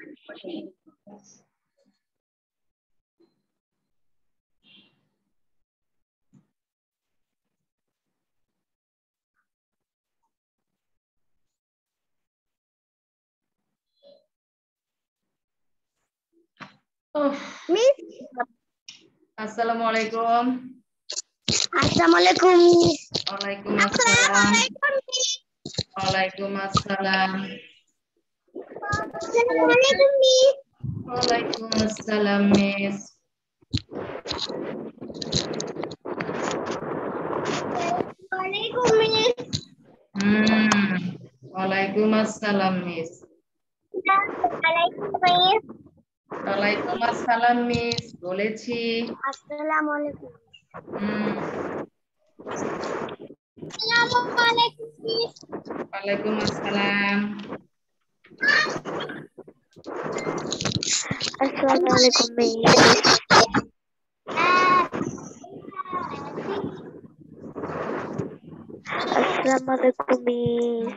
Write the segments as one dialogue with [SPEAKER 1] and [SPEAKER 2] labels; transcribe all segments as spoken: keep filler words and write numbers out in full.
[SPEAKER 1] Miss.
[SPEAKER 2] Assalamualaikum.
[SPEAKER 1] Assalamualaikum.
[SPEAKER 2] Waalaikumsalam. Waalaikumsalam.
[SPEAKER 1] Assalamualaikum, Miss.
[SPEAKER 2] Waalaikumsalam, Miss.
[SPEAKER 1] Waalaikum, Miss.
[SPEAKER 2] Hmm. Waalaikumsalam, Miss.
[SPEAKER 1] Waalaikum, Miss.
[SPEAKER 2] Waalaikumsalam, Miss. বলেছি।
[SPEAKER 1] Assalamualaikum.
[SPEAKER 2] Hmm.
[SPEAKER 1] Assalamualaikum, Miss.
[SPEAKER 2] Waalaikumsalam.
[SPEAKER 1] Assalamualaikum, Miss. Assalamualaikum, Miss.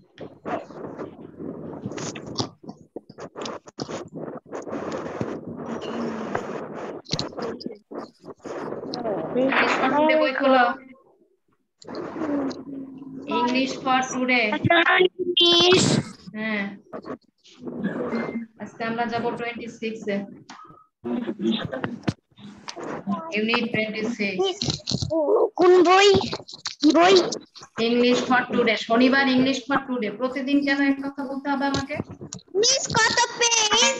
[SPEAKER 2] English for today বই খোলো। English for today.
[SPEAKER 1] Miss.
[SPEAKER 2] হ্যাঁ। আজকে আমরা যাব twenty-six এ। Unit twenty-six.
[SPEAKER 1] কোন বই? কি বই?
[SPEAKER 2] English for today. শনিবার English for today. প্রতিদিন কেন এক কথা বলতে হবে আমাকে?
[SPEAKER 1] মিস কত পেজ?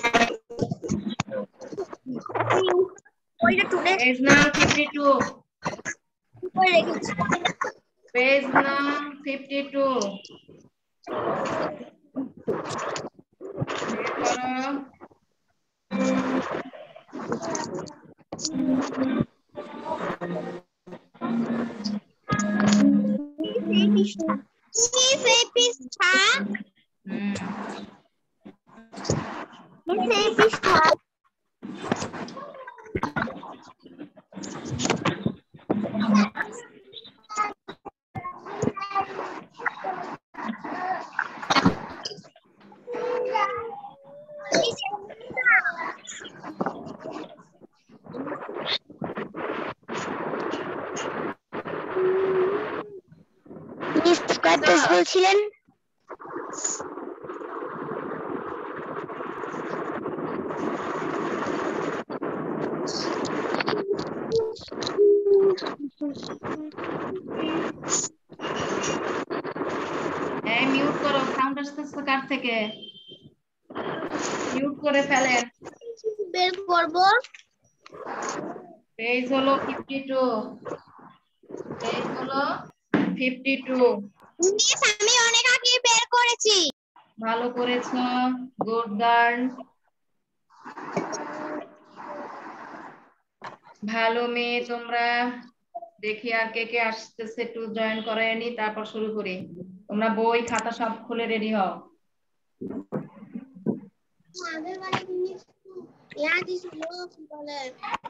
[SPEAKER 1] ওইটা টুডে
[SPEAKER 2] Page number fifty-two.
[SPEAKER 1] কই রেখেছি?
[SPEAKER 2] Page number fifty-two. বের করো।
[SPEAKER 1] মিস এই পৃষ্ঠা
[SPEAKER 2] হুম।
[SPEAKER 1] মিস এই পৃষ্ঠা মিস কত পেজ বলছিলেন?
[SPEAKER 2] এই মিউট করো, সাউন্ড আসতেছে কার থেকে? মিউট করে ফেলেন।
[SPEAKER 1] বের করব।
[SPEAKER 2] পেজ হলো fifty-two। পেজ হলো fifty-two।
[SPEAKER 1] মিস আমি অনেক আগে বের করেছি।
[SPEAKER 2] ভালো করেছো, গুড গার্ল। ভালো মেয়ে তোমরা। দেখি আর কে কে আসতেছে, একটু জয়েন করায় নি, তারপর শুরু করি। তোমরা বই খাতা সব খুলে রেডি হও।
[SPEAKER 1] আগের বারে মিস ইয়া দিছিল কি বলে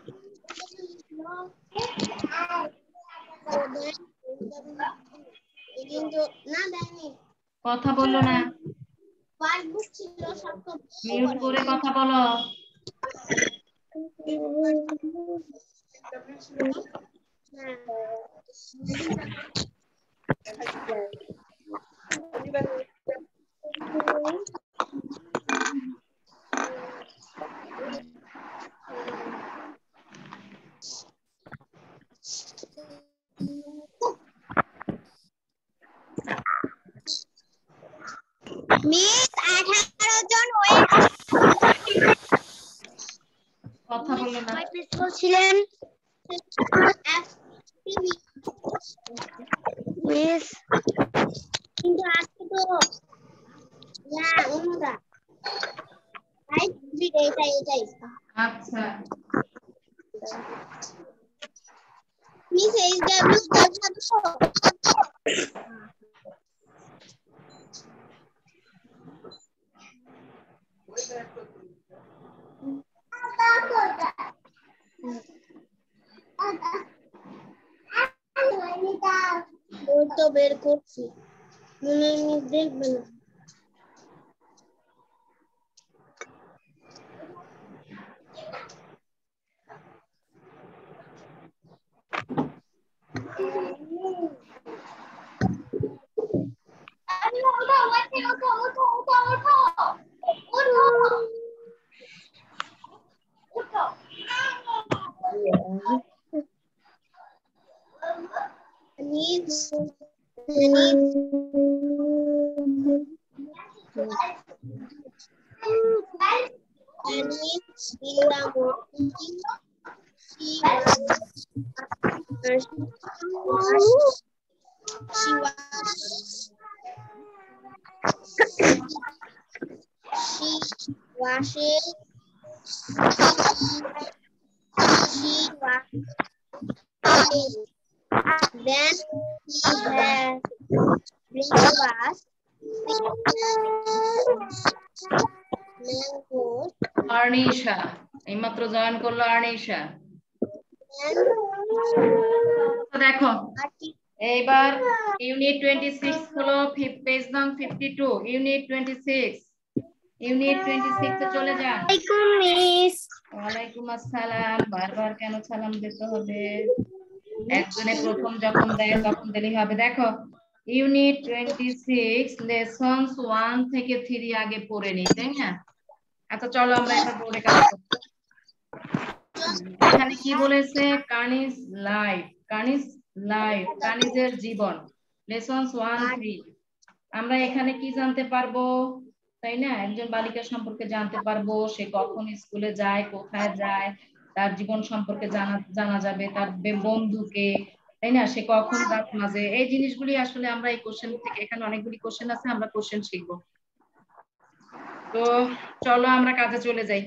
[SPEAKER 1] কিন্তু না দেয়নি।
[SPEAKER 2] কথা বললো না,
[SPEAKER 1] পাসবুক ছিল সব
[SPEAKER 2] মিউট করে কথা বলো।
[SPEAKER 1] মিস আঠারো জন হয়ে
[SPEAKER 2] কথা বললো না।
[SPEAKER 1] কয় পেজ বলছিলেন? মিস কিন্তু আজকে তো না অনুদা আই এটা এটাই
[SPEAKER 2] আচ্ছা,
[SPEAKER 1] মিস এইচ ডব্লিউ দেখাবো। ওই তো বের করছি, মনে মিস দেখবে না। She was she washes she was then she has breakfast mangoes
[SPEAKER 2] আর্নিশা এইমাত্র জয়েন করলো আর্নিশা দেখো এইবার ইউনিট twenty-six হলো পেজ নং fifty-two unit twenty-six unit twenty-six এ চলে যান
[SPEAKER 1] মিস
[SPEAKER 2] ওয়ালাইকুম আসসালাম বারবার কেন সালাম দিতে হবে একজনে প্রথম যখন দেয় তখন দিলেই হবে দেখো ইউনিট twenty-six লেসনস one থেকে three আগে পড়ে নিই তাই না আচ্ছা চলো আমরা এবার বোর্ডে কাজ করি এখানে কি বলেছে কানিস লাইফ কানিস লাইফ কানিজের জীবন লেসনস one three আমরা এখানে কি জানতে পারবো তাই না একজন বালিকা সম্পর্কে জানতে পারবো সে কখন স্কুলে যায় কোথায় যায় তার জীবন সম্পর্কে জানা জানা যাবে তার বন্ধুকে তাই না সে কখন রাত মাঝে এই জিনিসগুলি আসলে আমরা এই কোশ্চেন থেকে এখানে অনেকগুলি কোশ্চেন আছে আমরা কোশ্চেন শিখবো তো চলো আমরা কাজে চলে যাই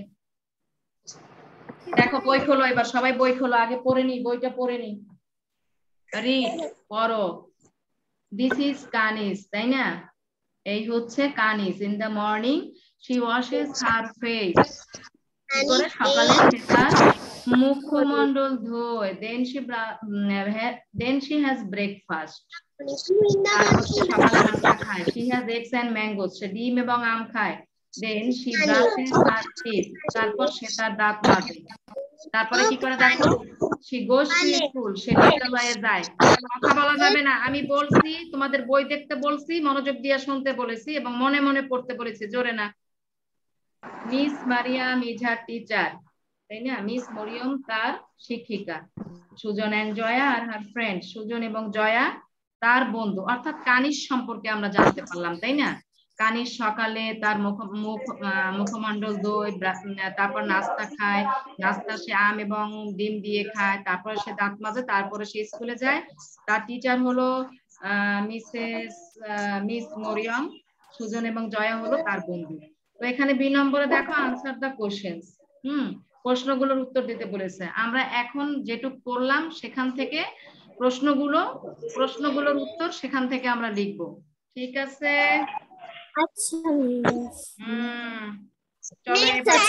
[SPEAKER 2] দেখো বই খোলো এবার সবাই বই খোলো আগে পড়ে নি বইটা পড়ে নি রিড পড়ো দিস ইজ কানিস তাই না এই হচ্ছে Kaniz in the morning she washes her face কি করে সকালে সে তার মুখমণ্ডল ধোয় then she then she has breakfast তারপর সে সকালে নাস্তা খায় she has eggs and mangoes সে ডিম এবং আম খায় then she brushes her teeth তারপর সে তার দাঁত মাজে তারপরে কি করে দেখো শি গোস টু স্কুল সে বিদ্যালয়ে যায় কথা বলা যাবে না আমি বলছি তোমাদের বই দেখতে বলছি মনোযোগ দিয়ে শুনতে বলেছি এবং মনে মনে পড়তে বলেছি জোরে না Miss Mariam is her teacher তাই না মিস মরিয়ম তার শিক্ষিকা সুজন এন্ড জয়া আর হার ফ্রেন্ড সুজন এবং জয়া তার বন্ধু অর্থাৎ কানিস সম্পর্কে আমরা জানতে পারলাম তাই না কানিস সকালে তার মুখ মুখ মুখমণ্ডল ধোয় তারপর নাস্তা খায় নাস্তা সে আম এবং ডিম দিয়ে খায় তারপরে সে দাঁত মাজে তারপরে সে স্কুলে যায় তার টিচার হলো মিসেস মিস মরিয়ম সুজন এবং জয়া হলো তার বন্ধু তো এখানে বি নম্বরে দেখো আনসার দা কোশ্চেন্স হুম প্রশ্নগুলোর উত্তর দিতে বলেছে আমরা এখন যেটুকু পড়লাম সেখান থেকে প্রশ্নগুলো প্রশ্নগুলোর উত্তর সেখান থেকে আমরা লিখব ঠিক আছে
[SPEAKER 1] আচ্ছা
[SPEAKER 2] হুম চলো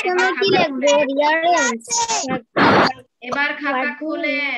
[SPEAKER 2] এবার খাতা খুলেন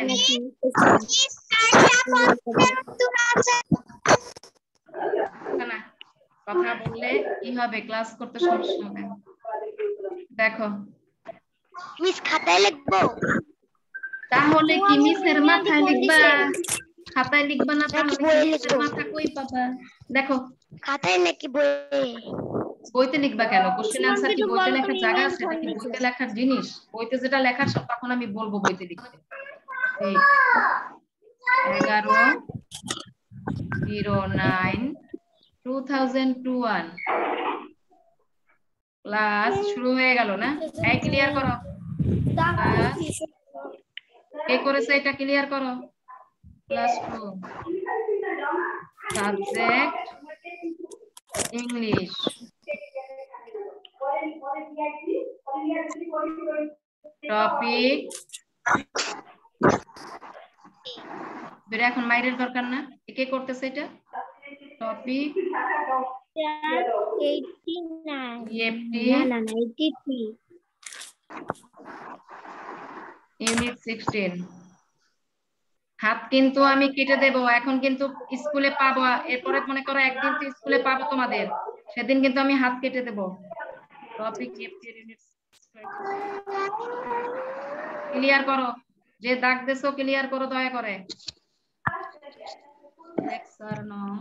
[SPEAKER 2] না কথা বললে কি হবে ক্লাস করতে সমস্যা হবে দেখো
[SPEAKER 1] মিস খাতায় লিখবো
[SPEAKER 2] তাহলে কি মিসের মাথায় লিখবা খাতায় লিখবা না তাহলে মিসের মাথা কই পাবা দেখো
[SPEAKER 1] খাতায় নাকি বইয়ে
[SPEAKER 2] বইতে লিখবা কেন কোশ্চেন আনসার কি বইতে লেখার জায়গা আছে নাকি বইতে লেখার জিনিস বইতে যেটা লেখার তখন আমি বলবো বইতে লিখতে এগারো zero nine two thousand two one class শুরু হয়ে গেল না এই ক্লিয়ার করো কে করেছে এটা ক্লিয়ার করো class two subject English topic বেরে এখন মাইরের দরকার না কে করতেছে এটা টপিক ইউনিট সিক্সটিন হাত কিন্তু আমি কেটে দেব এখন কিন্তু স্কুলে পাবো এরপরে মনে করো একদিন তো স্কুলে পাবো তোমাদের সেদিন কিন্তু আমি হাত কেটে দেব টপিক ক্লিয়ার করো যে দাগ দেছো ক্লিয়ার করো দয়া করে লেকচার নং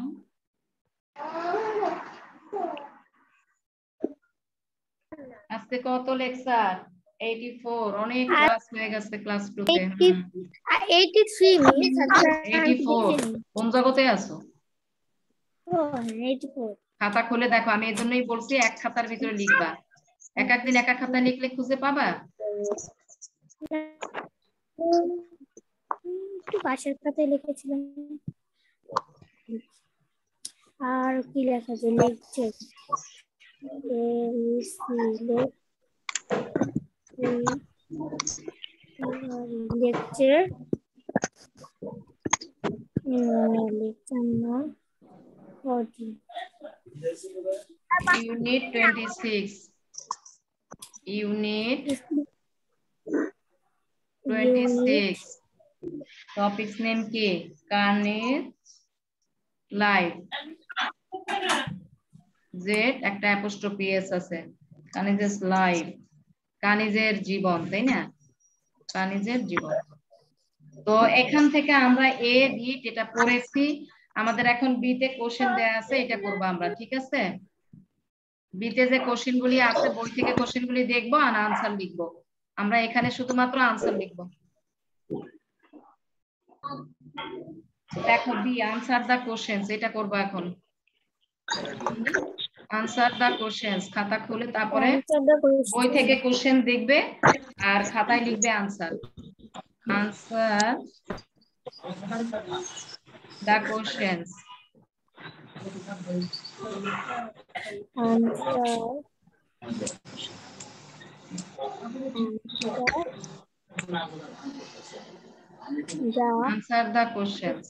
[SPEAKER 2] আজকে কত লেকচার eighty-four অনেক ক্লাস হয়ে গেছে ক্লাস টু তে
[SPEAKER 1] eighty-three মিস
[SPEAKER 2] eighty-four কোন জগতে আছো
[SPEAKER 1] ও eighty-four
[SPEAKER 2] খাতা খুলে দেখো আমি এজন্যই বলছি এক খাতার ভিতরে লিখবা এক এক দিন এক এক খাতা লিখলে খুঁজে পাবা
[SPEAKER 1] একটু পাশের খাতায় লিখেছিলাম আর কি লেখা আছে লেকচার লেকচার লেকচার না forty
[SPEAKER 2] unit twenty-six unit twenty-six topics name কি কানের লাইফ জেড একটা অ্যাপোস্ট্রফি এস আছে কানিজের লাইফ কানিজের জীবন তাই না কানিজের জীবন তো এখান থেকে আমরা এ বি যেটা পড়েছি আমাদের এখন বি তে কোশ্চেন দেয়া আছে এটা করব আমরা ঠিক আছে বি তে যে কোশ্চেন গুলি আছে বই থেকে কোশ্চেন গুলি দেখবো আর আনসার লিখব আমরা এখানে শুধুমাত্র আনসার লিখব দেখো বি আনসার দা কোশ্চেনস এটা করব এখন আনসার দা কোশ্চেনস খাতা খুলে তারপরে বই থেকে কোশ্চেন দেখবে আর খাতায় লিখবে answer answer the questions answer the questions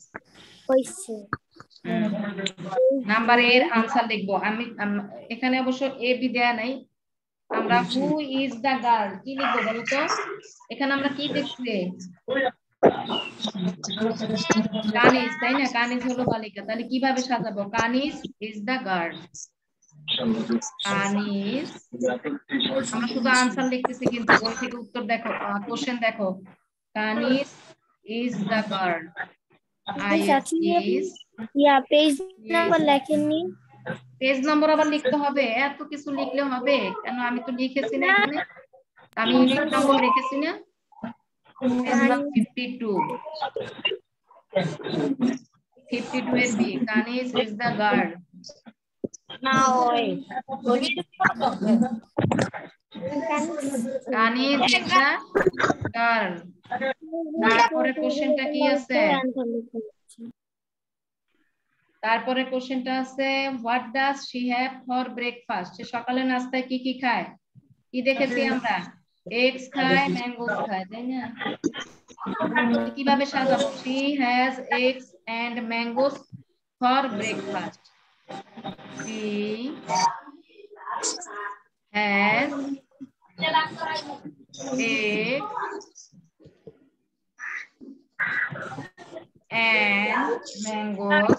[SPEAKER 2] number এর আনসার লিখবো আমি এখানে অবশ্য এ বি দেয়া নাই আমরা হু ইজ দা গার্ল কি লিখবো বলো তো এখানে আমরা কি দেখছি কানিজ তাই না কানিজ হলো বালিকা তাহলে কিভাবে সাজাবো কানিজ ইজ দা গার্ল কানিজ আমরা শুধু আনসার লিখতেছি কিন্তু বই থেকে উত্তর দেখো কোশ্চেন দেখো Kaniz is the girl I is
[SPEAKER 1] ইয়া পেজ নাম্বার লেখেননি
[SPEAKER 2] পেজ নম্বর আবার লিখতে হবে এত কিছু লিখলে হবে কেন আমি তো লিখেছি না এখানে আমি ইউনিট নম্বর লিখেছি না fifty-two fifty-two এর B Kaniz is the girl
[SPEAKER 1] না ওই
[SPEAKER 2] কানিজ ইজ দা গার্ল তারপরে কোশ্চেনটা কি আছে তারপরে কোশ্চেনটা আছে what does she have for breakfast সে সকালে নাস্তায় কি কি খায় কি দেখেছি আমরা এগস খায় ম্যাঙ্গোস খায় তাই না কিভাবে সাজাবো she has eggs and mangoes for breakfast she has eggs and mangoes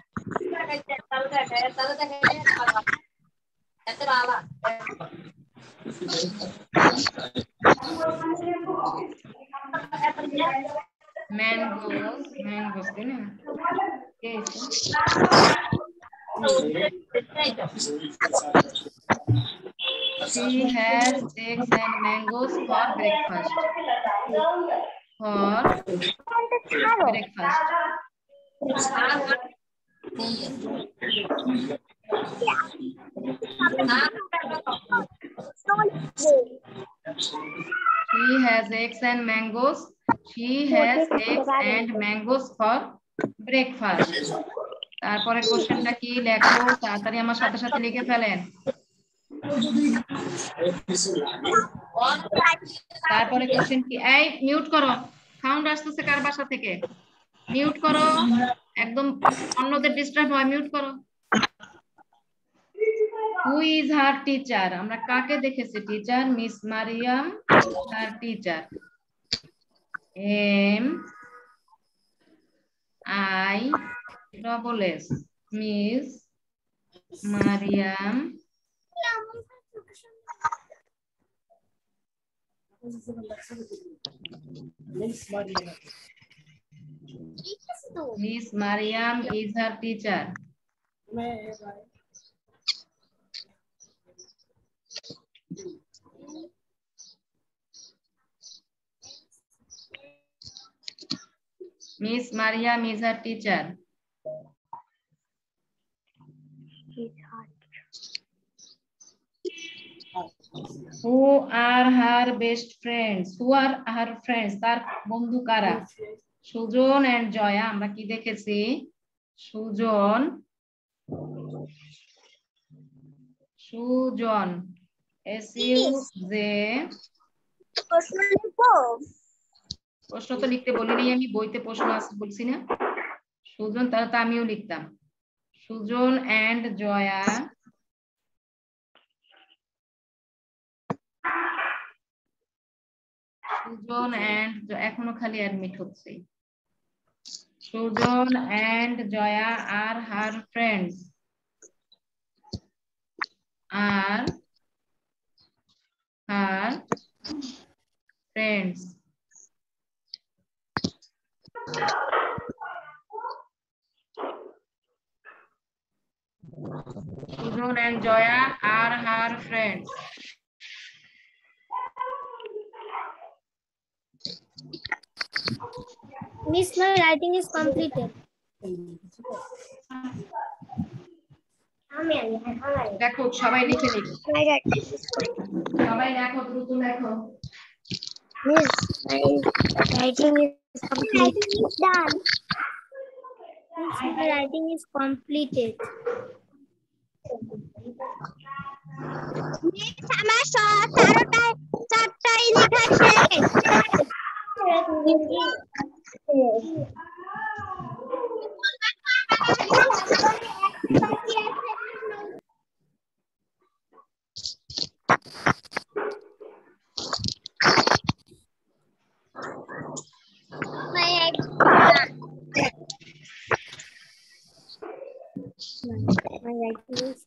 [SPEAKER 2] mangoes mangoes din okay she has eggs and mangoes for breakfast for breakfast she has eggs and mangoes she has eggs and mangoes for breakfast তারপরে কোশ্চেনটা কি লেখো তাড়াতাড়ি আমার সাথে সাথে লিখে ফেলেন তারপরে কোশ্চেন কি এই মিউট করো সাউন্ড আসতেছে কার বাসা থেকে মিউট করো একদম অন্যদের ডিস্টার্ব হয় মিউট করো হু ইজ হার টিচার আমরা কাকে দেখেছি teacher Miss Mariam her teacher M I double S Miss Mariam Miss Mariam is her teacher. Miss Mariam is her teacher. Who are her best friends? Who are her friends? তার বন্ধু কারা? Sujan and Jaya. আমরা কি দেখেছি? Sujan Sujan S U J প্রশ্ন তো লিখতে বলিনি আমি, বইতে প্রশ্ন আছে বলছি না। সুজন, তাহলে তো আমিও লিখতাম সুজন and জয়া সুজন and এখনো খালি অ্যাডমিট হচ্ছে। Sujan and Jaya are her friends are her friends Sujan and Joya are her friends.
[SPEAKER 1] Miss, my writing is completed.
[SPEAKER 2] দেখো সবাই লিখে লিখো, সবাই লেখো, দ্রুত লেখো।
[SPEAKER 1] Miss, my writing is completed. Done. Miss, my writing is completed. Miss, আমার চারটা চারটাই লেখা শেষ। My writing is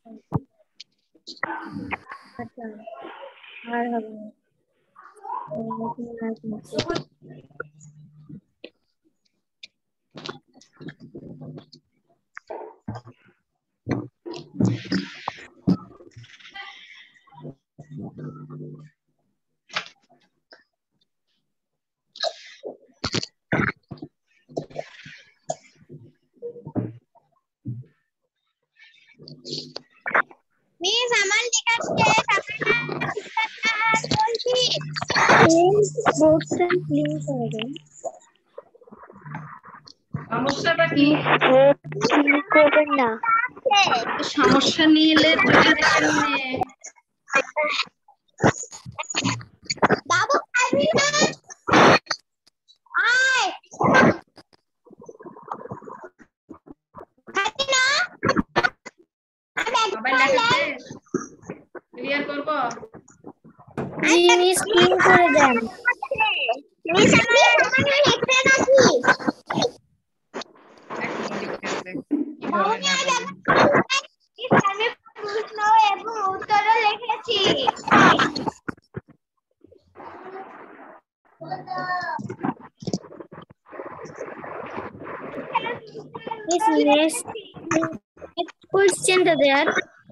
[SPEAKER 1] Miss, আমার লেখা শেষ। আপনারা বলছি বোর্ডটা ক্লিন করে দেন।
[SPEAKER 2] সমস্যাটা কি?
[SPEAKER 1] ক্লিন করবেন না।
[SPEAKER 2] সমস্যা নিলে চলে যেতে
[SPEAKER 1] বাবু খাবি না? আয় খাবি না?
[SPEAKER 2] সবাই লেখা শেষ? ক্লিয়ার করব?
[SPEAKER 1] জি মিস, ক্লিন করে দেন। মিস, আমি আমার লিখতে নাকি? আমি প্রশ্ন এবং উত্তর লিখেছি। Miss, next question to there.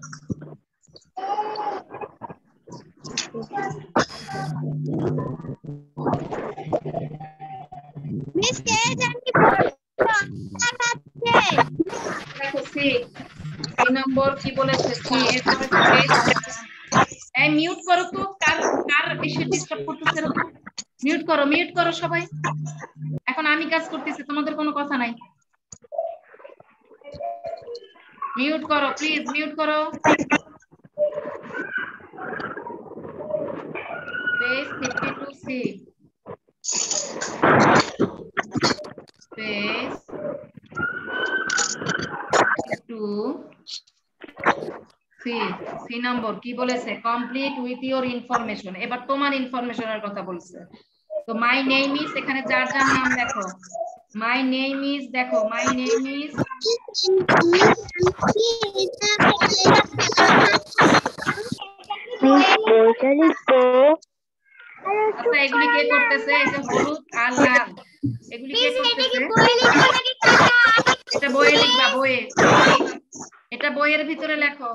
[SPEAKER 1] Miss, কে জানি
[SPEAKER 2] দেখো সি সি নম্বর কি বলেছে? সি এর এই মিউট করো তো, কার কার এসে ডিস্টার্ব করতেছে? মিউট করো, মিউট করো সবাই। এখন আমি কাজ করতেছি, তোমাদের কোনো কথা নাই। মিউট করো প্লিজ, মিউট করো। Page fifty two C, page two C, C number কি বলেছে? Complete with your information. এবার তোমার ইনফরমেশনের কথা বলছে। তো মাই নেম ইজ, এখানে যার যার নাম দেখো। মাই নেম ইজ, দেখো মাই নেম ইজ, আচ্ছা এগুলি কে করতেছে? এই যে হলুদ আর লাল, এগুলি কে করতেছে? এটা বইয়ে লিখবা, বইয়ে। এটা বইয়ের ভিতরে লেখো,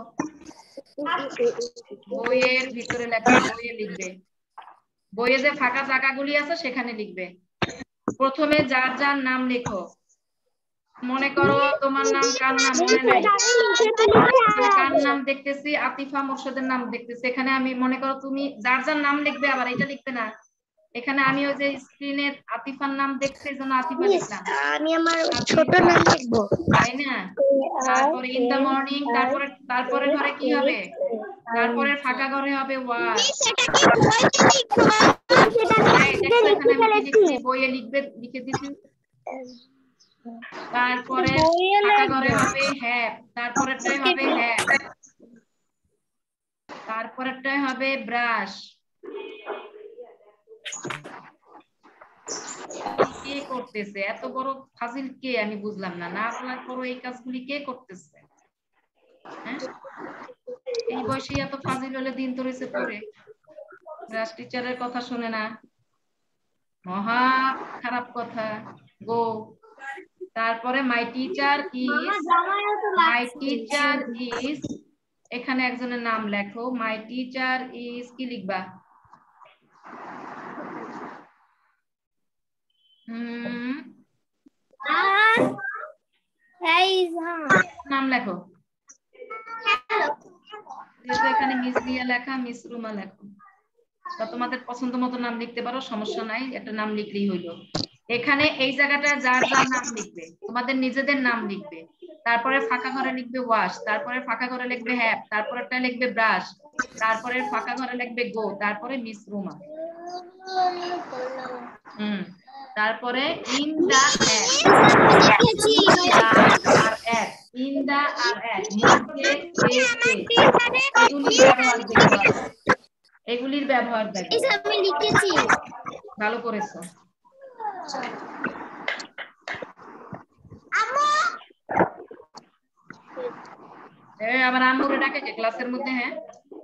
[SPEAKER 2] বইয়ের ভিতরে লেখো, বইয়ে লিখবে। বইয়ে যে ফাঁকা জায়গাগুলি আছে সেখানে লিখবে। প্রথমে যার যার নাম লেখো। মনে করো তোমার নাম কার নাম মনে নাই, কার নাম দেখতেছি আতিফা মোর্শেদের নাম দেখতেছি, এখানে আমি মনে করো তুমি যার যার নাম লিখবে, আবার এটা লিখবে না, এখানে আমি ওই যে স্ক্রিনে আতিফার নাম দেখতে জন্য আতিফা লিখলাম,
[SPEAKER 1] আমি আমার ছোট নাম লিখবো,
[SPEAKER 2] তাই না? তারপরে ইন দ্য মর্নিং, তারপরে তারপরে ঘরে কি হবে, তারপরে ফাঁকা ঘরে হবে ওয়াশ। বইয়ে লিখবে, লিখে দিছি। তারপরে ফাঁকা ঘরে হবে হ্যাভ, তারপরেরটাই হবে হ্যাভ, তারপরেরটাই হবে ব্রাশ। কে করতেছে এত বড় ফাজিল, কে আমি বুঝলাম না, না বলার পরও এই কাজগুলি কে করতেছে? হ্যাঁ, এই বয়সে এত ফাজিল হলে দিন তো রয়েছে পড়ে, ক্লাস টিচারের কথা শুনে না, মহা খারাপ কথা। গো। তারপরে my teacher is, my teacher is, এখানে একজনের নাম লেখো, মাই টিচার ইজ কি লিখবা? হুম, নাম লেখো, যেহেতু এখানে মিস দিয়া লেখা, মিস রুমা লেখো, বা তোমাদের পছন্দ মতো নাম লিখতে পারো, সমস্যা নাই, একটা নাম লিখলেই হইলো। এখানে এই জায়গাটা যার যার নাম লিখবে, তোমাদের নিজেদের নাম লিখবে, তারপরে ফাঁকা ঘরে লিখবে ওয়াশ, তারপরে ফাঁকা ঘরে লিখবে হ্যাভ, তারপরেরটা লিখবে ব্রাশ, তারপরে ফাঁকা ঘরে লিখবে গো, তারপরে মিস রুমা। হুম, তারপরে ইন দা অ্যাট, আর অ্যাট, ইন দা আর অ্যাট, মধ্যে, এগুলির ব্যবহার দেখো, এগুলির ব্যবহার দেখো।
[SPEAKER 1] আমি লিখেছি,
[SPEAKER 2] ভালো করেছো। এই আবার আম্মুরে ডাকে যে ক্লাসের মধ্যে? হ্যাঁ,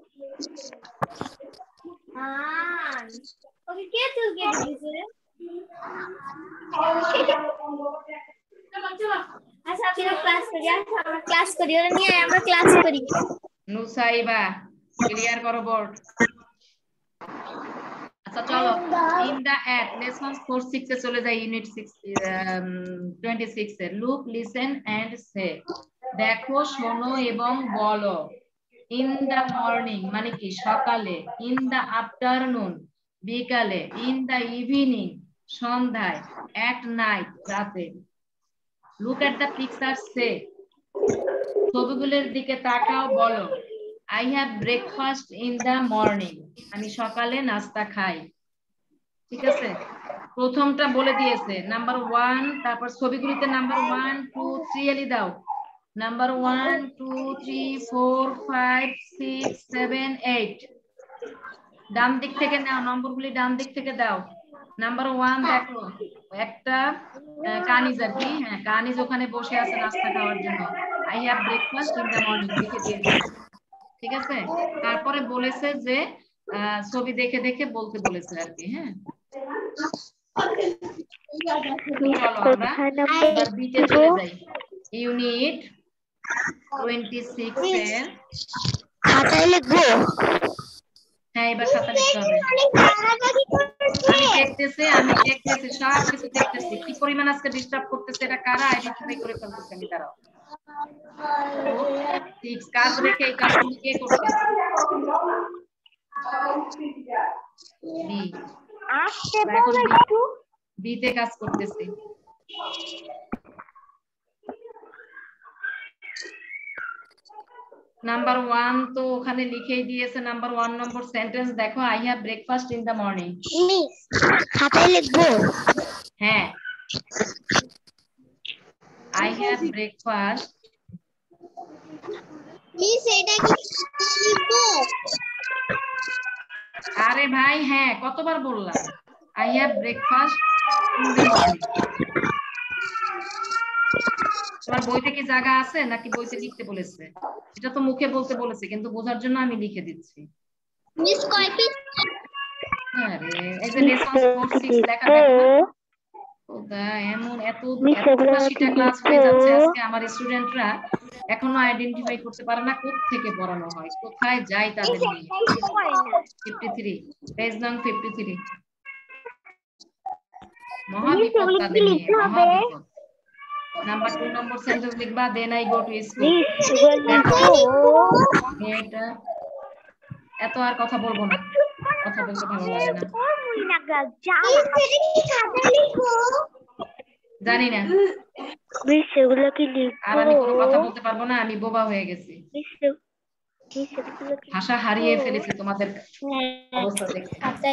[SPEAKER 1] ওকে কে চুল কেটে দিয়েছে? আচ্ছা আমরা ক্লাস করি, আমরা ক্লাস করি, ওরা নিয়ে আমরা ক্লাস করি।
[SPEAKER 2] নুসাইবা ক্লিয়ার করো বোর্ড। আচ্ছা চলো, in the at, lesson four six এ চলে যাই, ইউনিট সিক্স টোয়েন্টি সিক্স এর। লুক, লিসেন এন্ড সে, দেখো, শোনো এবং বলো। ইন দা মর্নিং মানে কি সকালে, ইন দা আফটারনুন বিকালে, ইন দা ইভিনিং সন্ধ্যায়, এট নাইট রাতে। Look at the picture, say ছবিগুলোর দিকে তাকাও, বলো। I have breakfast in the morning, আমি সকালে নাস্তা খাই। ঠিক আছে, প্রথমটা বলে দিয়েছে নাম্বার ওয়ান, তারপর ছবিগুলিতে নাম্বার ওয়ান টু থ্রি এলি দাও, number one two three four five six seven eight, ডান দিক থেকে নাও, নম্বরগুলি ডান দিক থেকে দাও। নাম্বার ওয়ান দেখো, একটা কানিজ আর কি, হ্যাঁ কানিজ ওখানে বসে আছে নাস্তা খাওয়ার জন্য, I have breakfast in the morning লিখে দিয়েছে। ঠিক আছে, তারপরে বলেছে যে ছবি দেখে দেখে বলতে বলেছে আর কি। হ্যাঁ, চলো আমরা এবার বিতে চলে যাই, ইউনিট টোয়েন্টি সিক্স এর।
[SPEAKER 1] খাতায় লিখবো?
[SPEAKER 2] হ্যাঁ, এবার খাতা লিখতে হবে। আমি দেখতেছি, আমি দেখতেছি সব কিছু দেখতেছি, কি পরিমাণ আজকে ডিস্টার্ব করতেছে, এটা কারা আইডেন্টিফাই করে ফেলতেছে। আমি দাঁড়াও, সিক্স কাজ রেখে এই কাজগুলো কে করতেছে? বি, এখন বিতে কাজ করতেছি। নাম্বার ওয়ান তো ওখানে লিখেই দিয়েছে, নাম্বার ওয়ান নম্বর সেন্টেন্স দেখো, I have breakfast in the morning.
[SPEAKER 1] খাতায় লিখবো?
[SPEAKER 2] হ্যাঁ, আই হ্যাভ ব্রেকফাস্ট।
[SPEAKER 1] মিস এটা কি লিখবো?
[SPEAKER 2] আরে ভাই হ্যাঁ, কতবার বললাম, I have breakfast in the morning. তোমার বইতে কি জায়গা আছে নাকি বইতে লিখতে বলেছে? এটা তো মুখে বলতে বলেছে, কিন্তু বোঝার জন্য আমি লিখে দিচ্ছি।
[SPEAKER 1] মিস কয় পিস?
[SPEAKER 2] আরে এই যে লেসন ফোর সিক্স লেখা দেখো না, ওদা এমন এত এতটা ক্লাস হয়ে যাচ্ছে আজকে, আমার স্টুডেন্টরা এখনো আইডেন্টিফাই করতে পারে না কোথা থেকে পড়ানো হয়, কোথায় যায় তাদের নিয়ে। ফিফটি থ্রি পেজ নং ফিফটি থ্রি। মহাবিপদ তাদের নিয়ে মহাবিপদ। নাম্বার টু নম্বর সেন্টেন্স লিখবা then I go to school. এটা এত আর কথা বলবো না, কথা বলতে ভালো লাগে না। জানি না আর আমি কোনো কথা বলতে পারবো না, আমি বোবা হয়ে গেছি, ভাষা হারিয়ে ফেলেছি তোমাদের অবস্থা দেখে।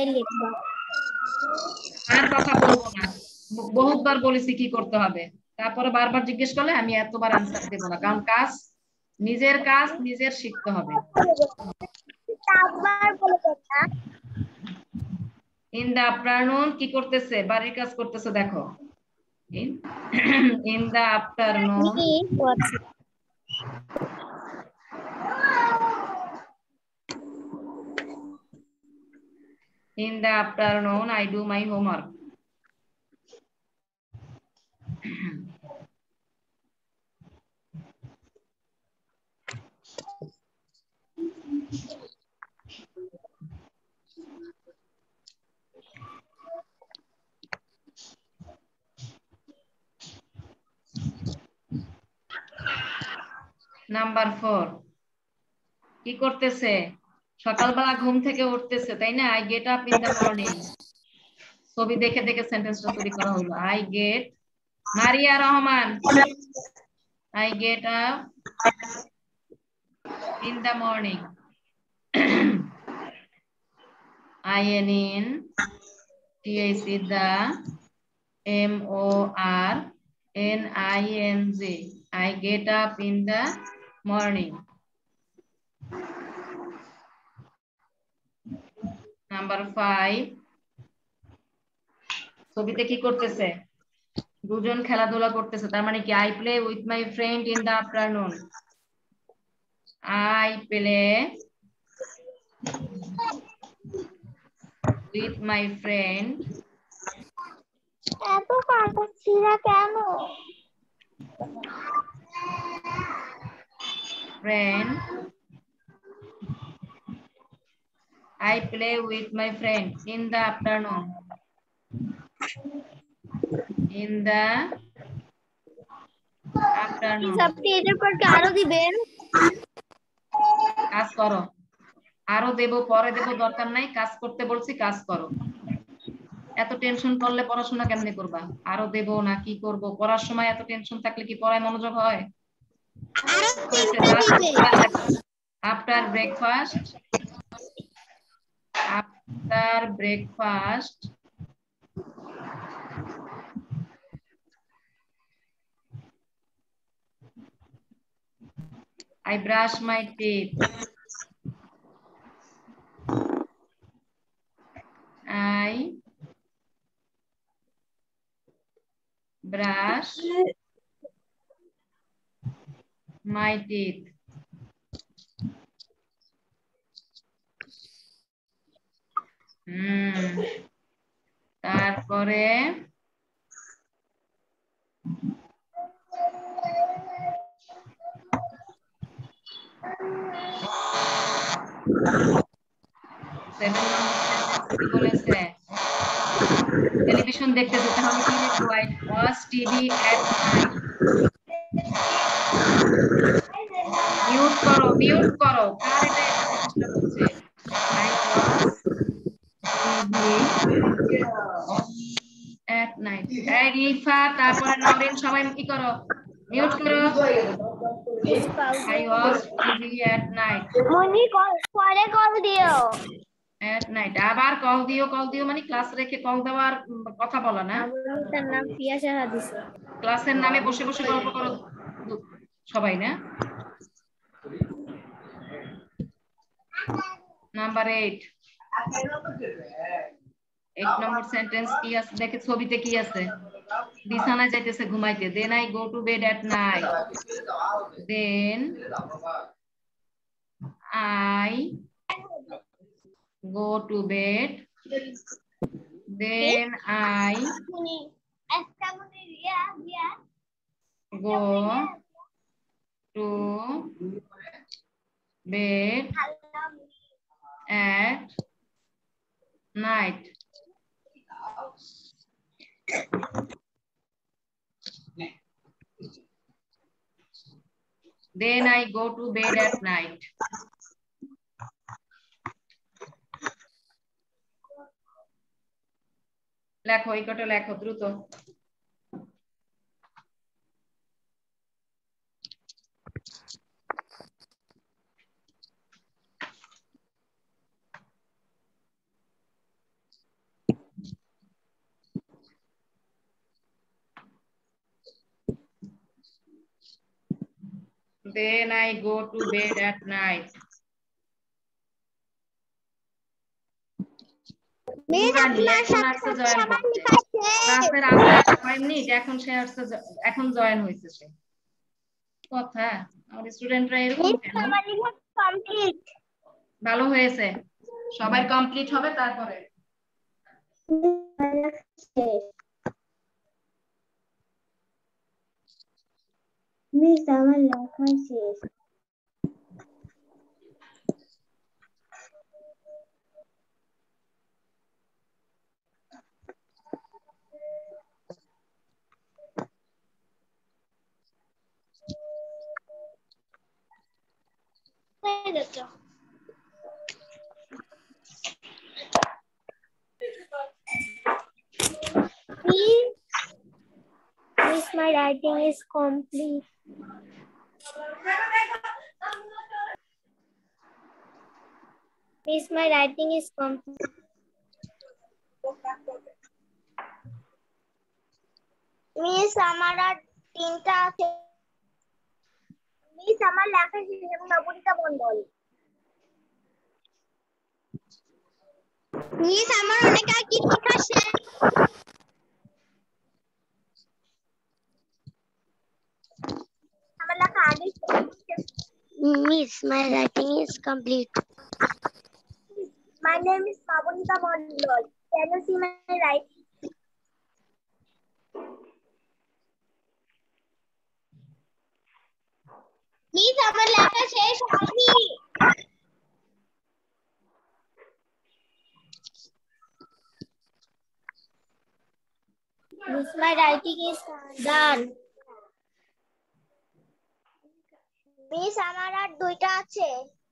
[SPEAKER 2] আর কথা বলবো না, বহুতবার বলেছি কি করতে হবে, তারপরে বারবার জিজ্ঞেস করলে আমি এতবার আনসার দেব না, কারণ কাজ নিজের কাজ নিজের শিখতে হবে। ইন দা আফটারনুন কি করতেছে, বাড়ির কাজ করতেছে, দেখো in the afternoon in the afternoon I do my homework. Number four কি করতেছে, সকালবেলা ঘুম থেকে উঠতেছে, তাই না? I get up in the morning. ছবি দেখে দেখে সেন্টেন্সটা তৈরি করা হলো। I get, Maria Rahman, I get up in the morning. I N in T H E the M O R N I N G, I get up in the morning. Number five ছবিতে কি করতেছে, দুজন খেলাধুলা করতেছে, তার মানে কি I play with my friend in the afternoon. I play with my friend
[SPEAKER 1] এত কাটাচ্ছিরা কেন?
[SPEAKER 2] Friend I play with my friend in the afternoon. In the afternoon.
[SPEAKER 1] আপনি এটার পর আরো দিবেন?
[SPEAKER 2] কাজ করো, আরো দেব, পরে দেব, দরকার নাই, কাজ করতে বলছি, কাজ করো। এত টেনশন করলে পড়াশোনা কেমনে করবা? আরো দেব না কি করব, পড়ার সময় এত টেনশন থাকলে কি পড়ায় মনোযোগ হয়? After breakfast, after breakfast I brush my teeth. I brush my teeth. হুম, তারপরে বলেছে টেলিভিশন দেখতেছে, তাহলে কি লিখবো? I watch TV at night. Mute করো, মিউট করো, কার এটা চেষ্টা করছে? I watch TV at night. এই রিফা, তারপরে নরিন, সবাই কি করো, মিউট করো। I watch TV at night.
[SPEAKER 1] Moni পরে কল দিও।
[SPEAKER 2] at night আবার কল দিও, কল দিও মানে ক্লাস রেখে কল দেওয়ার কথা বলা না।
[SPEAKER 1] তার নাম পিয়া সাহা দিছে।
[SPEAKER 2] ক্লাসের নামে বসে বসে গল্প করো সবাই না। Number eight, eight number sentence কি আছে দেখে, ছবিতে কি আছে? বিছানায় যাইতেছে ঘুমাইতে। Then I go to bed at night. Then I go to bed. Then I go to bed at night. Then I go to bed at night. লেখো এই কটা লেখো দ্রুত। Then I go to bed at night. এখন সে আসছে, এখন join হয়েছে সে। কথা আমাদের স্টুডেন্টরা এরকম কেন? ভালো হয়েছে, সবাই কমপ্লিট হবে তারপরে।
[SPEAKER 1] মিস আমার লেখা শেষ। Miss, my writing is complete. Miss, my writing is complete. Miss, আমার আর তিনটা আছে। Miss, আমার লেখা শেষ এবং নবনীতা মণ্ডল। Miss, আমার অনেক আগে লেখা শেষ। আমার লেখা আগে শেষ। Miss, my writing is complete. My name is Nabonita Mondol. Can you see my writing? Miss, আমার লেখা শেষ হয়নি। Miss, my writing is done. Miss, আমার আর দুইটা আছে।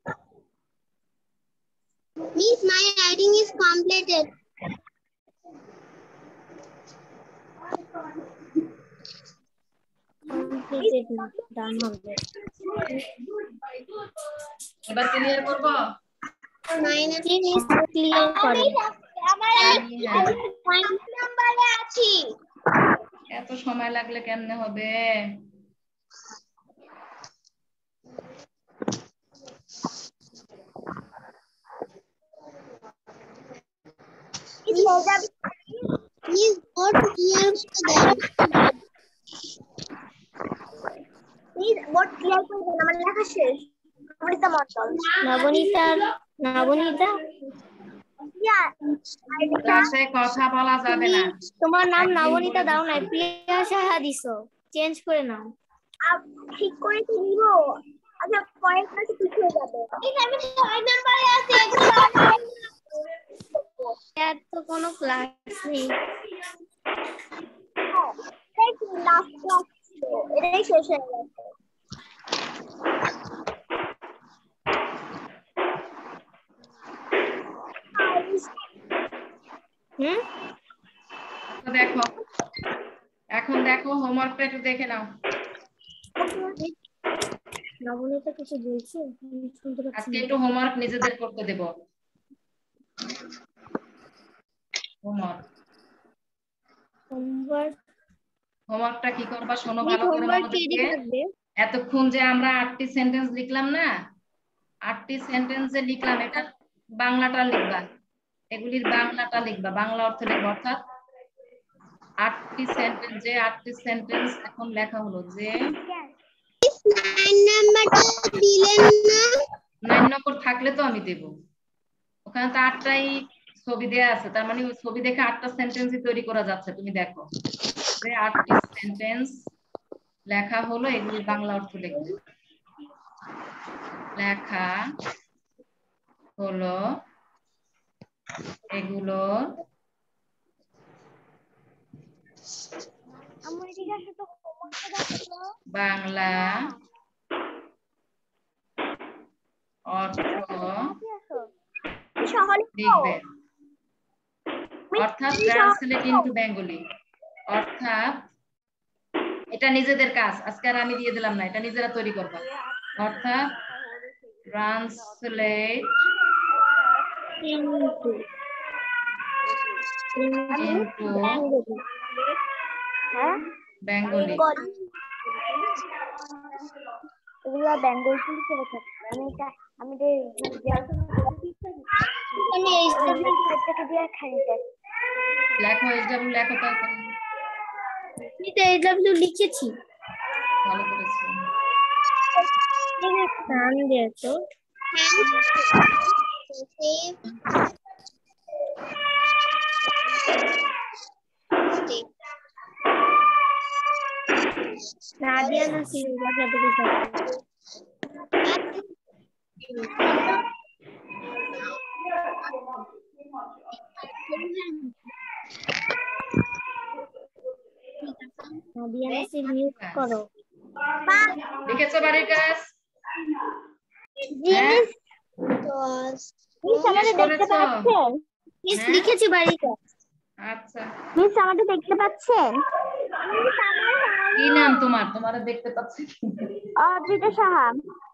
[SPEAKER 1] Miss, my writing is completed. Completed না, done হবে।
[SPEAKER 2] এবার ক্লিয়ার করব।
[SPEAKER 1] Minus is clear করো। আমার পয়েন্ট নাম্বারে আছি।
[SPEAKER 2] এত সময় লাগলে কেমনে হবে?
[SPEAKER 1] Please vote clear করে দেন। Please vote clear করে দেন, আমার লেখা শেষ। নবনীতা মণ্ডল। নবনীতা নবনীতা
[SPEAKER 2] ক্লাসে কথা বলা যাবে না।
[SPEAKER 1] তোমার নাম নবনীতা দাও না, প্রিয়া সাহা দিছো, চেঞ্জ করে নাও। ঠিক করে কি নিব? আচ্ছা পরের ক্লাসে ঠিক হয়ে যাবে। আমি ছয় নম্বরে আছি, এর তো কোনো ক্লাস নেই। এই লাস্ট ক্লাস ছিল, এটাই শেষ হয়ে গেছে। হুম,
[SPEAKER 2] দেখো এখন দেখো হোমওয়ার্কটা একটু দেখে নাও।
[SPEAKER 1] নবনীতা কিছু বলছে, শুনতে পাচ্ছি
[SPEAKER 2] আজকে
[SPEAKER 1] না।
[SPEAKER 2] একটু হোমওয়ার্ক নিজেদের করতে দেব। হোমওয়ার্ক
[SPEAKER 1] হোমওয়ার্ক
[SPEAKER 2] হোমওয়ার্কটা কি করবা শোনো ভালো করে মনোযোগ দিয়ে।
[SPEAKER 1] থাকবে।
[SPEAKER 2] এতক্ষণ যে আমরা আটটি সেন্টেন্স লিখলাম না, আটটি সেন্টেন্সে লিখলাম, এটা বাংলাটা লিখবা, এগুলির বাংলাটা লিখবা, বাংলা অর্থ লিখবা। অর্থাৎ আটটি সেন্টেন্স, যে আটটি সেন্টেন্স এখন লেখা হলো, যে
[SPEAKER 1] নাইন নাম্বারটা দিলেন না?
[SPEAKER 2] নাইন নম্বর থাকলে তো আমি দেব, ওখানে তো আটটাই ছবি দেয়া আছে, তার মানে ওই ছবি দেখে আটটা সেন্টেন্সই তৈরি করা যাচ্ছে। তুমি দেখো যে আটটি সেন্টেন্স লেখা হলো, এগুলি বাংলা অর্থ লিখবে। লেখা হলো এগুলো বাংলা অর্থ
[SPEAKER 1] সহলে
[SPEAKER 2] লিখবে অর্থাৎ ট্রান্সলেট ইনটু বেঙ্গলি অর্থাৎ এটা নিজেদের কাজ আজকে আর আমি দিয়ে দিলাম না এটা নিজেরা তৈরি করবা অর্থাৎ ট্রান্সলেট
[SPEAKER 1] ইনটু
[SPEAKER 2] ইনটু
[SPEAKER 1] হ্যাঁ
[SPEAKER 2] বেঙ্গলি
[SPEAKER 1] এগুলো বেঙ্গল থেকে চলে থাকে আমি এটা আমি আমি এই সাবজেক্টটাকে দিয়ে খাই
[SPEAKER 2] লেখো এইচডব্লিউ লেখো তাড়াতাড়ি
[SPEAKER 1] আমি তো এইচডব্লিউ লিখেছি
[SPEAKER 2] ভালো করেছো
[SPEAKER 1] নাম দিয়েছো নাদিয়া না সিলভা সাথে কিছু নাদিয়া না সিল মিউট করো
[SPEAKER 2] লিখেছো বাড়ির কাজ
[SPEAKER 1] জিনিস মিস আমাদের দেখতে পাচ্ছেন মিস লিখেছি বাড়ির কাজ
[SPEAKER 2] আচ্ছা
[SPEAKER 1] মিস আমাদের দেখতে পাচ্ছেন
[SPEAKER 2] কি নাম তোমার তোমারে দেখতে পাচ্ছি
[SPEAKER 1] অদ্রিতা সাহা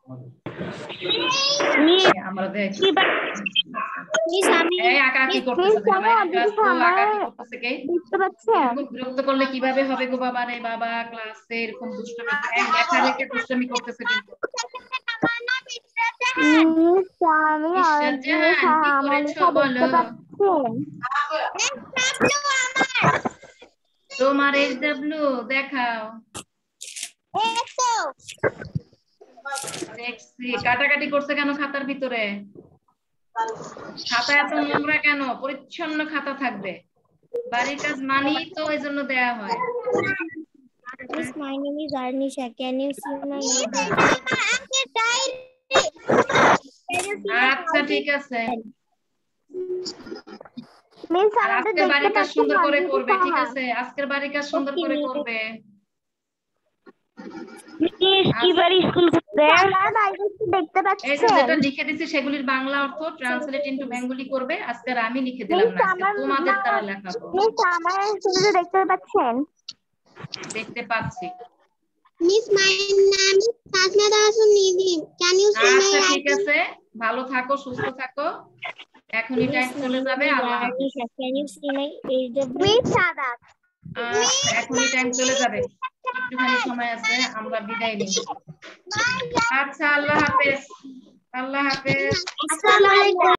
[SPEAKER 2] আমরা দেখ
[SPEAKER 1] মিস আমি
[SPEAKER 2] এই আঁকা কি করতেছ আমার ক্লাস তো আঁকা কি করতেছে কে
[SPEAKER 1] দেখতে পাচ্ছেন
[SPEAKER 2] বিরক্ত করলে কিভাবে হবে গো বাবা রে বাবা ক্লাসে এরকম দুষ্টমি এক দেখা রেখে দুষ্টমি করতেছে কিন্তু
[SPEAKER 1] মিস আমি অদ্রিতা সাহা আমার লেখা দেখতে পাচ্ছেন
[SPEAKER 2] তোমার এইচডব্লিউ দেখাও
[SPEAKER 1] এইতো
[SPEAKER 2] দেখছি কাটাকাটি করছে কেন খাতার ভিতরে খাতা এত নোংরা কেন পরিচ্ছন্ন খাতা থাকবে বাড়ির কাজ মানেই তো এই জন্য দেয়া হয়
[SPEAKER 1] Miss, my name is Arnisha. Can you see my diary?
[SPEAKER 2] আচ্ছা ঠিক আছে
[SPEAKER 1] Miss,
[SPEAKER 2] আর আজকের বাড়ির কাজ সুন্দর করে করবে ঠিক আছে আজকের বাড়ির কাজ সুন্দর করে করবে
[SPEAKER 1] Miss, কি বাড়ি স্কুল করতে আমার বাইরে দেখতে পাচ্ছেন
[SPEAKER 2] এই যে যেটা লিখে দিছি সেগুলির বাংলা অর্থ ট্রান্সলেট ইনটু বেঙ্গলি করবে আজকে আর আমি লিখে দিলাম না আজকে তোমাদের দ্বারা লেখাবো
[SPEAKER 1] মিস আমার স্কুলে দেখতে পাচ্ছেন
[SPEAKER 2] দেখতে পাচ্ছি
[SPEAKER 1] Miss, my name is Sajnada Sunidhi. Can you see my
[SPEAKER 2] আচ্ছা ঠিক আছে ভালো থাকো সুস্থ থাকো এখনই টাইম চলে যাবে আল্লাহ হাফেজ
[SPEAKER 1] Can you see my age? Miss Sadat.
[SPEAKER 2] আচ্ছা এখনই টাইম চলে যাবে একটুখানি সময় আছে আমরা বিদায় নিই আচ্ছা আল্লাহ হাফেজ আল্লাহ হাফেজ
[SPEAKER 1] আসসালামু আলাইকুম